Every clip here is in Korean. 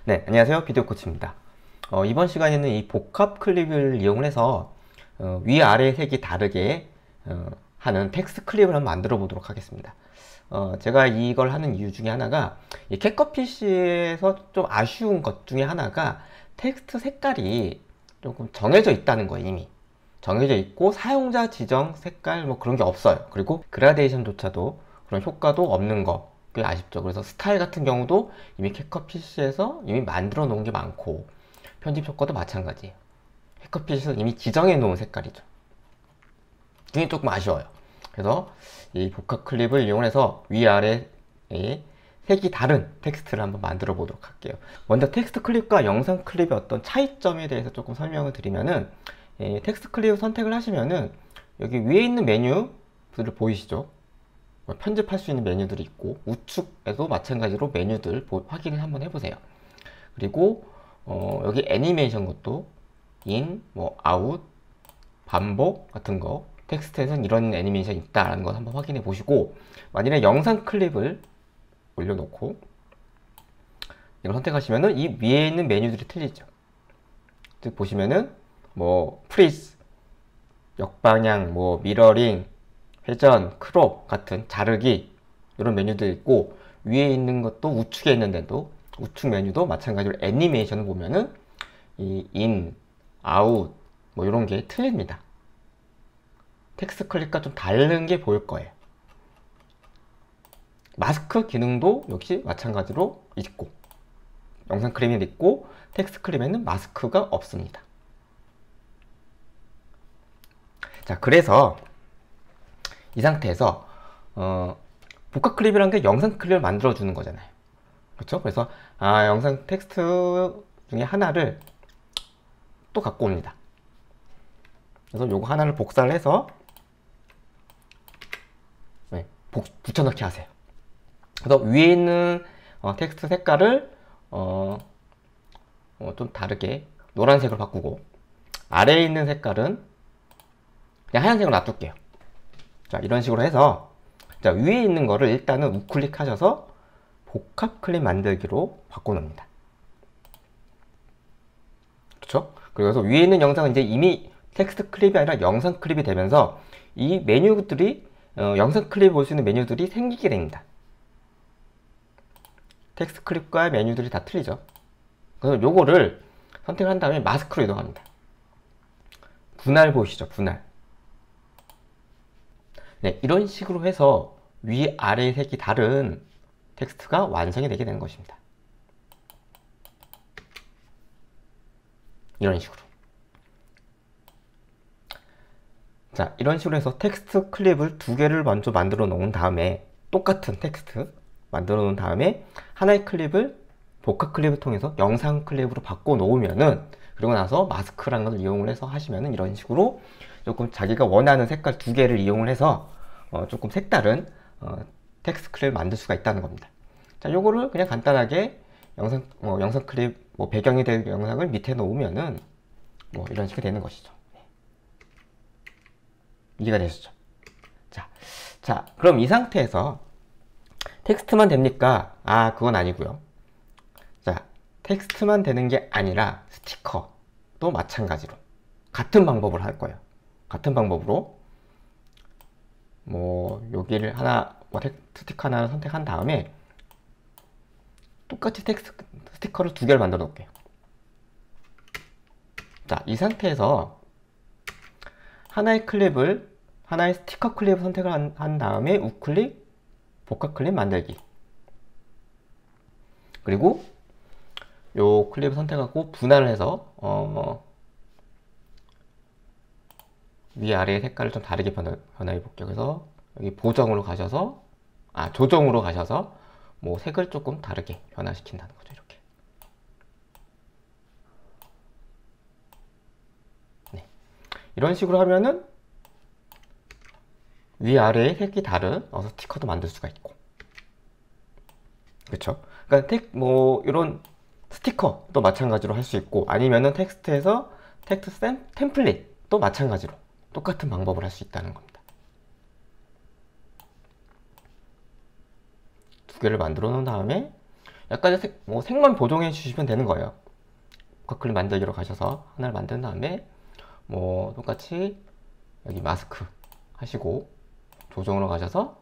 네, 안녕하세요. 비디오 코치입니다. 이번 시간에는 이 복합 클립을 이용해서 위아래 색이 다르게 하는 텍스트 클립을 한번 만들어 보도록 하겠습니다. 제가 이걸 하는 이유 중에 하나가 이 캣컷 PC에서 좀 아쉬운 것 중에 하나가 텍스트 색깔이 조금 정해져 있다는 거예요. 이미 정해져 있고 사용자 지정 색깔 뭐 그런 게 없어요. 그리고 그라데이션조차도 그런 효과도 없는 거 꽤 아쉽죠. 그래서 스타일 같은 경우도 이미 캣컷 PC에서 이미 만들어 놓은 게 많고 편집 효과도 마찬가지예요. 캣컷 PC에서 이미 지정해 놓은 색깔이죠. 그게 조금 아쉬워요. 그래서 이 복합 클립을 이용해서 위아래 색이 다른 텍스트를 한번 만들어 보도록 할게요. 먼저 텍스트 클립과 영상 클립의 어떤 차이점에 대해서 조금 설명을 드리면은 텍스트 클립 선택을 하시면은 여기 위에 있는 메뉴들을 보이시죠? 편집할 수 있는 메뉴들이 있고 우측에도 마찬가지로 메뉴들 확인을 한번 해보세요. 그리고 여기 애니메이션 것도 인, 뭐 아웃, 반복 같은 거 텍스트에서는 이런 애니메이션이 있다라는 걸 한번 확인해 보시고 만일에 영상 클립을 올려놓고 이걸 선택하시면은 이 위에 있는 메뉴들이 틀리죠. 즉 보시면은 뭐 프리즈, 역방향, 뭐 미러링, 회전, 크롭 같은 자르기 이런 메뉴도 있고 위에 있는 것도 우측에 있는데도 우측 메뉴도 마찬가지로 애니메이션을 보면은 이 인, 아웃 뭐 이런 게 틀립니다. 텍스트 클립과 좀 다른 게 보일 거예요. 마스크 기능도 역시 마찬가지로 있고 영상 클립이 있고 텍스트 클립에는 마스크가 없습니다. 자, 그래서 이 상태에서 복합 클립이라는 게 영상 클립을 만들어 주는 거잖아요. 그렇죠? 그래서 영상 텍스트 중에 하나를 또 갖고 옵니다. 그래서 요거 하나를 복사를 해서 붙여넣기 하세요. 그래서 위에 있는 텍스트 색깔을 좀 다르게 노란색으로 바꾸고 아래에 있는 색깔은 그냥 하얀색으로 놔둘게요. 자, 이런 식으로 해서 자, 위에 있는 거를 일단은 우클릭 하셔서 복합 클립 만들기로 바꿔놓습니다. 그렇죠? 그래서 위에 있는 영상은 이제 이미 텍스트 클립이 아니라 영상 클립이 되면서 이 메뉴들이 영상 클립 볼 수 있는 메뉴들이 생기게 됩니다. 텍스트 클립과 메뉴들이 다 틀리죠. 그래서 요거를 선택을 한 다음에 마스크로 이동합니다. 분할 보이시죠? 분할. 네, 이런 식으로 해서 위, 아래 색이 다른 텍스트가 완성이 되게 되는 것입니다. 이런 식으로. 자, 이런 식으로 해서 텍스트 클립을 두 개를 먼저 만들어 놓은 다음에 똑같은 텍스트 만들어 놓은 다음에 하나의 클립을 복합 클립을 통해서 영상 클립으로 바꿔 놓으면은 그리고 나서 마스크라는 걸 이용을 해서 하시면은 이런 식으로 조금 자기가 원하는 색깔 두 개를 이용을 해서 조금 색다른 텍스트 클립을 만들 수가 있다는 겁니다. 자, 요거를 그냥 간단하게 영상 클립 배경이 될 영상을 밑에 놓으면은 이런 식이 되는 것이죠. 이해가 되시죠? 자, 그럼 이 상태에서 텍스트만 됩니까? 그건 아니고요. 자, 텍스트만 되는 게 아니라 스티커도 마찬가지로 같은 방법을 할 거예요. 같은 방법으로 여기를 하나 스티커 하나를 선택한 다음에 똑같이 텍스트 스티커를 두 개를 만들어 놓을게요. 자, 이 상태에서 하나의 스티커 클립을 선택을 한 다음에 우클릭, 복합 클립 만들기. 그리고 요 클립을 선택하고 분할을 해서 위아래 색깔을 좀 다르게 변화해 볼게요. 그래서 여기 보정으로 가셔서 조정으로 가셔서 색을 조금 다르게 변화시킨다는 거죠. 이렇게. 네. 이런 식으로 하면은 위아래의 색이 다른 스티커도 만들 수가 있고. 그렇죠? 그러니까 이런 스티커도 마찬가지로 할 수 있고 아니면은 텍스트에서 텍스트 템플릿도 마찬가지로 똑같은 방법을 할 수 있다는 겁니다. 두 개를 만들어 놓은 다음에 약간의 색만 보정해 주시면 되는 거예요. 복합 클립 만들기로 가셔서 하나를 만든 다음에 똑같이 여기 마스크 하시고 조정으로 가셔서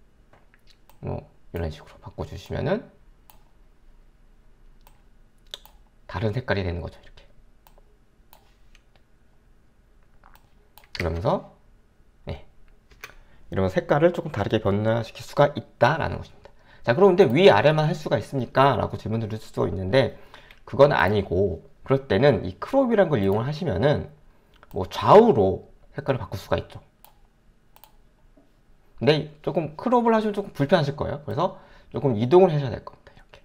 이런 식으로 바꿔주시면은 다른 색깔이 되는 거죠. 이렇게. 그러면서 이러면 색깔을 조금 다르게 변화시킬 수가 있다라는 것입니다. 자, 그런데 위아래만 할 수가 있습니까? 라고 질문 드릴 수도 있는데 그건 아니고, 그럴 때는 이 크롭이라는 걸 이용을 하시면은 좌우로 색깔을 바꿀 수가 있죠. 근데 조금 크롭을 하시면 조금 불편하실 거예요. 그래서 조금 이동을 하셔야 될 겁니다. 이렇게.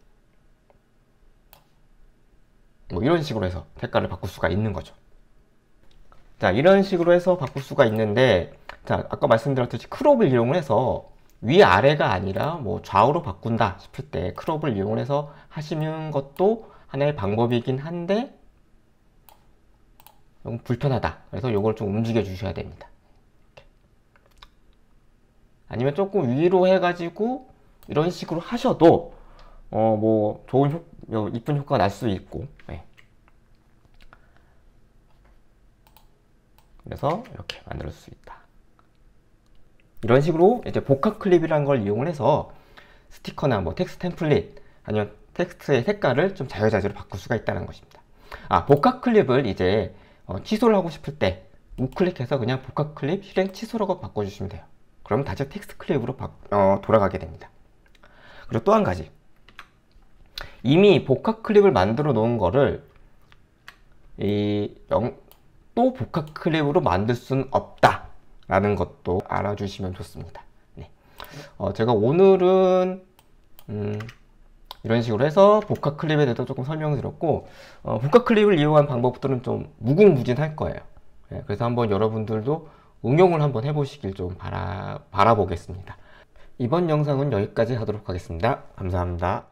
이런 식으로 해서 색깔을 바꿀 수가 있는 거죠. 자, 이런 식으로 해서 바꿀 수가 있는데, 자, 아까 말씀드렸듯이 크롭을 이용을 해서 위아래가 아니라 좌우로 바꾼다 싶을 때 크롭을 이용해서 하시는 것도 하나의 방법이긴 한데 조금 불편하다. 그래서 이걸 좀 움직여 주셔야 됩니다. 이렇게. 아니면 조금 위로 해가지고 이런 식으로 하셔도 좋은 이쁜 효과가 날 수 있고. 그래서 이렇게 만들 수 있다. 이런 식으로 이제 복합 클립이라는 걸 이용을 해서 스티커나 텍스트 템플릿 아니면 텍스트의 색깔을 좀 자유자재로 바꿀 수가 있다는 것입니다. 복합 클립을 이제 취소를 하고 싶을 때 우클릭해서 그냥 복합 클립 실행 취소라고 바꿔주시면 돼요. 그러면 다시 텍스트 클립으로 돌아가게 됩니다. 그리고 또 한 가지, 이미 복합 클립을 만들어 놓은 거를 또 복합 클립으로 만들 수는 없다 라는 것도 알아주시면 좋습니다. 제가 오늘은 이런 식으로 해서 복합 클립에 대해서 조금 설명을 드렸고, 복합 클립을 이용한 방법들은 좀 무궁무진할 거예요. 그래서 한번 여러분들도 응용을 한번 해보시길 좀 바라보겠습니다. 이번 영상은 여기까지 하도록 하겠습니다. 감사합니다.